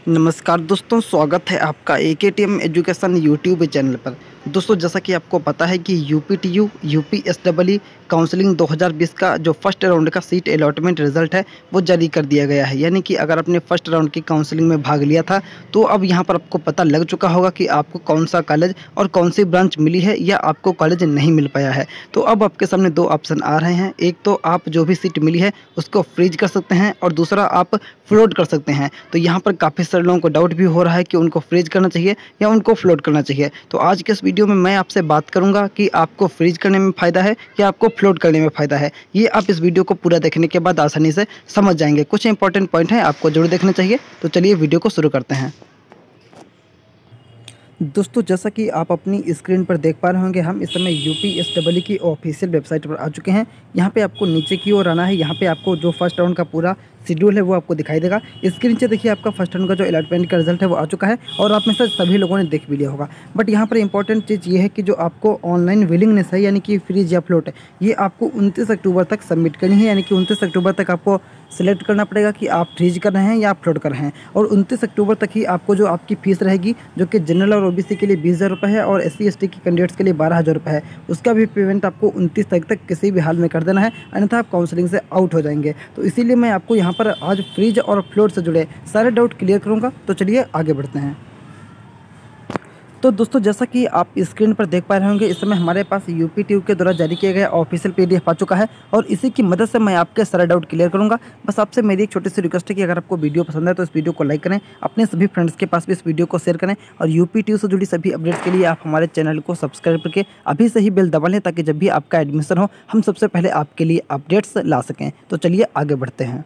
नमस्कार दोस्तों, स्वागत है आपका AKTM एजुकेशन यूट्यूब चैनल पर। दोस्तों, जैसा कि आपको पता है कि UPTU UPSEE काउंसलिंग 2020 का जो फर्स्ट राउंड का सीट अलॉटमेंट रिजल्ट है वो जारी कर दिया गया है। यानी कि अगर आपने फर्स्ट राउंड की काउंसलिंग में भाग लिया था तो अब यहाँ पर आपको पता लग चुका होगा कि आपको कौन सा कॉलेज और कौन सी ब्रांच मिली है या आपको कॉलेज नहीं मिल पाया है। तो अब आपके सामने दो ऑप्शन आ रहे हैं। एक तो आप जो भी सीट मिली है उसको फ्रीज कर सकते हैं और दूसरा आप फ्लोट कर सकते हैं। तो यहाँ पर काफ़ी सारे लोगों को डाउट भी हो रहा है कि उनको फ्रीज करना चाहिए या उनको फ्लोट करना चाहिए। तो आज के इस वीडियो में मैं आपसे बात करूंगा कि आपको फ्रीज करने में फ़ायदा है या आपको फ्लोट करने में फ़ायदा है। ये आप इस वीडियो को पूरा देखने के बाद आसानी से समझ जाएंगे। कुछ इंपॉर्टेंट पॉइंट हैं, आपको जरूर देखना चाहिए। तो चलिए वीडियो को शुरू करते हैं। दोस्तों, जैसा कि आप अपनी स्क्रीन पर देख पा रहे होंगे, हम इस समय UPSEE की ऑफिशियल वेबसाइट पर आ चुके हैं। यहाँ पे आपको नीचे की ओर आना है। यहाँ पे आपको जो फर्स्ट राउंड का पूरा शेड्यूल है वो आपको दिखाई देगा। इसके नीचे देखिए आपका फर्स्ट राउंड का जो अलॉटमेंट का रिजल्ट है वो आ चुका है और आप में से सभी लोगों ने देख भी लिया होगा। बट यहाँ पर इंपॉर्टेंट चीज़ ये है कि जो आपको ऑनलाइन विलिंगनेस है, यानी कि फ्रीज या फ्लोट, ये आपको 29 अक्टूबर तक सबमिट करनी है। यानी कि 29 अक्टूबर तक आपको सेलेक्ट करना पड़ेगा कि आप फ्रीज कर रहे हैं या फ्लोट कर रहे हैं। और 29 अक्टूबर तक ही आपको जो आपकी फ़ीस रहेगी, जो कि जनरल और OBC के लिए 20,000 रुपये है और SC ST की कैंडिडेट्स के लिए 12,000 रुपये है, उसका भी पेमेंट आपको 29 तारीख तक किसी भी हाल में कर देना है, अन्यथा आप काउंसलिंग से आउट हो जाएंगे। तो इसीलिए मैं आपको यहाँ पर आज फ्रीज और फ्लोट से जुड़े सारे डाउट क्लियर करूँगा। तो चलिए आगे बढ़ते हैं। तो दोस्तों, जैसा कि आप स्क्रीन पर देख पा रहे होंगे, इस समय हमारे पास UPTU के द्वारा जारी किया गया ऑफिशियल PDF आ चुका है और इसी की मदद से मैं आपके सारे डाउट क्लियर करूंगा। बस आपसे मेरी एक छोटी सी रिक्वेस्ट है कि अगर आपको वीडियो पसंद है तो इस वीडियो को लाइक करें, अपने सभी फ्रेंड्स के पास भी इस वीडियो को शेयर करें और UPTU से जुड़ी सभी अपडेट्स के लिए आप हमारे चैनल को सब्सक्राइब करके अभी से ही बेल दबा लें, ताकि जब भी आपका एडमिशन हो हम सबसे पहले आपके लिए अपडेट्स ला सकें। तो चलिए आगे बढ़ते हैं।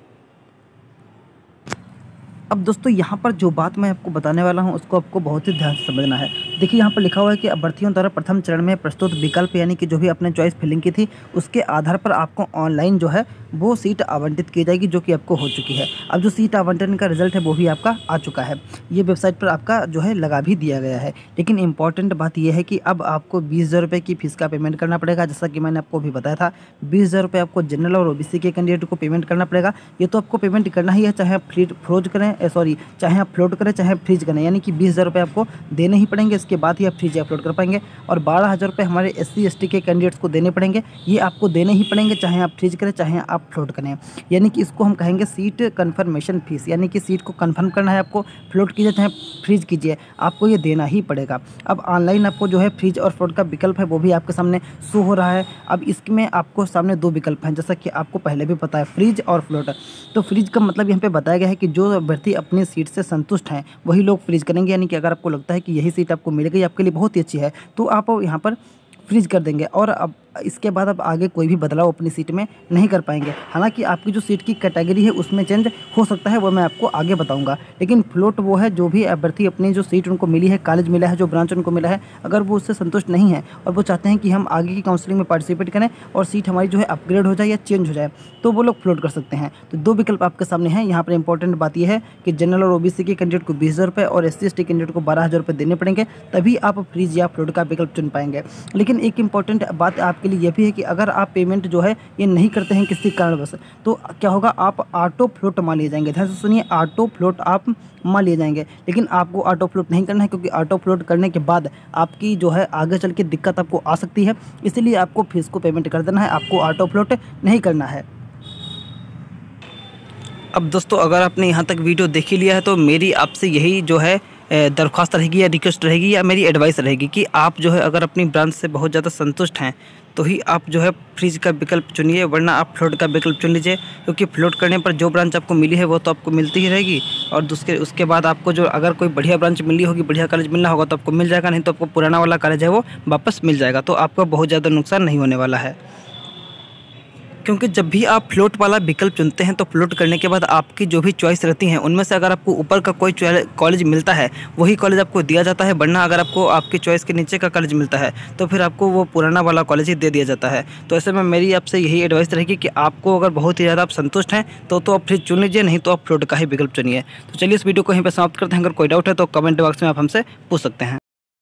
अब दोस्तों, यहाँ पर जो बात मैं आपको बताने वाला हूँ उसको आपको बहुत ही ध्यान से समझना है। देखिए, यहाँ पर लिखा हुआ है कि अभ्यर्थियों द्वारा प्रथम चरण में प्रस्तुत विकल्प, यानी कि जो भी अपने चॉइस फिलिंग की थी उसके आधार पर आपको ऑनलाइन जो है वो सीट आवंटित की जाएगी, जो कि आपको हो चुकी है। अब जो सीट आवंटन का रिजल्ट है वो भी आपका आ चुका है। ये वेबसाइट पर आपका जो है लगा भी दिया गया है। लेकिन इंपॉर्टेंट बात यह है कि अब आपको 20,000 रुपये की फ़ीस का पेमेंट करना पड़ेगा। जैसा कि मैंने आपको अभी बताया था, 20,000 रुपये आपको जनरल और OBC के कैंडिडेट को पेमेंट करना पड़ेगा। ये तो आपको पेमेंट करना ही है, चाहे आप फ्रोज करें, चाहे आप फ्लोट करें, चाहे फ्रीज करें। यानी कि 20,000 रुपये आपको देने ही पड़ेंगे। इसके बाद ही आप फ्रीज या फ्लोट कर पाएंगे। और 12,000 रुपये हमारे SC ST के कैंडिडेट्स को देने पड़ेंगे। ये आपको देने ही पड़ेंगे, चाहे आप फ्रीज करें चाहे आप फ्लोट करें। यानी कि इसको हम कहेंगे सीट कन्फर्मेशन फीस। यानी कि सीट को कन्फर्म करना है आपको, फ्लोट कीजिए चाहे फ्रीज कीजिए, आपको ये देना ही पड़ेगा। अब ऑनलाइन आपको जो है फ्रीज और फ्लोट का विकल्प है वो भी आपके सामने शो हो रहा है। अब इसमें आपको सामने दो विकल्प हैं, जैसा कि आपको पहले भी पता है, फ्रीज और फ्लोट। तो फ्रीज का मतलब यहाँ पे बताया गया है कि जो अभ्यर्थी अपनी सीट से संतुष्ट हैं वही लोग फ्रीज करेंगे। यानी कि अगर आपको लगता है कि यही सीट आपको मिल गई, आपके लिए बहुत ही अच्छी है, तो आप यहाँ पर फ्रीज कर देंगे और अब इसके बाद अब आगे कोई भी बदलाव अपनी सीट में नहीं कर पाएंगे। हालांकि आपकी जो सीट की कैटेगरी है उसमें चेंज हो सकता है, वो मैं आपको आगे बताऊंगा। लेकिन फ्लोट वो है जो भी अभ्यर्थी अपनी जो सीट उनको मिली है, कॉलेज मिला है, जो ब्रांच उनको मिला है, अगर वो उससे संतुष्ट नहीं है और वो चाहते हैं कि हम आगे की काउंसलिंग में पार्टिसिपेट करें और सीट हमारी जो है अपग्रेड हो जाए या चेंज हो जाए, तो वो लोग फ्लोट कर सकते हैं। तो दो विकल्प आपके सामने हैं। यहाँ पर इंपॉर्टेंट बात यह है कि जनरल और OBC के कैंडिडेट को 20,000 रुपये और SC ST कैंडिडेट को 12,000 रुपये देने पड़ेंगे, तभी आप फ्रीज या फ्लोट का विकल्प चुन पाएंगे। लेकिन एक इंपॉर्टेंट बात आपके लिए यह भी है कि अगर आप पेमेंट जो है ये नहीं करते हैं किसी कारणवश, तो क्या होगा, आप ऑटो फ्लोट मान लिए जाएंगे। ध्यान से सुनिए, ऑटो फ्लोट आप मान लिए जाएंगे। लेकिन आपको ऑटो फ्लोट नहीं करना है, क्योंकि ऑटो फ्लोट करने के बाद आपकी जो है आगे चल के दिक्कत आपको आ सकती है। इसीलिए आपको फीस को पेमेंट कर देना है, आपको ऑटो फ्लोट नहीं करना है। अब दोस्तों, अगर आपने यहाँ तक वीडियो देख ही लिया है तो मेरी आपसे यही जो है दरख्वास्त रहेगी या रिक्वेस्ट रहेगी या मेरी एडवाइस रहेगी कि आप जो है अगर अपनी ब्रांच से बहुत ज़्यादा संतुष्ट हैं तो ही आप जो है फ्रीज का विकल्प चुनिए, वरना आप फ्लोट का विकल्प चुन लीजिए। क्योंकि फ्लोट करने पर जो ब्रांच आपको मिली है वो तो आपको मिलती ही रहेगी, और उसके बाद आपको जो अगर कोई बढ़िया ब्रांच मिली होगी, बढ़िया कॉलेज मिलना होगा तो आपको मिल जाएगा, नहीं तो आपको पुराना वाला कॉलेज है वो वापस मिल जाएगा। तो आपको बहुत ज़्यादा नुकसान नहीं होने वाला है। क्योंकि जब भी आप फ्लोट वाला विकल्प चुनते हैं तो फ्लोट करने के बाद आपकी जो भी चॉइस रहती हैं उनमें से अगर आपको ऊपर का कोई कॉलेज मिलता है वही कॉलेज आपको दिया जाता है, वरना अगर आपको आपकी चॉइस के नीचे का कॉलेज मिलता है तो फिर आपको वो पुराना वाला कॉलेज ही दे दिया जाता है। तो ऐसे में मेरी आपसे यही एडवाइस रहेगी कि आपको अगर बहुत ही ज़्यादा आप संतुष्ट हैं तो आप फ्रीज चुन लीजिए, नहीं तो आप फ्लोट का ही विकल्प चुनिए। तो चलिए इस वीडियो को यहीं पर समाप्त करते हैं। अगर कोई डाउट है तो कमेंट बॉक्स में आप हमसे पूछ सकते हैं।